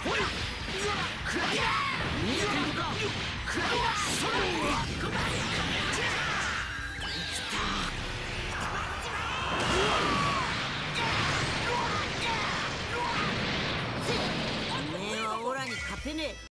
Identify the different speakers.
Speaker 1: おめえはオラに勝てねえ。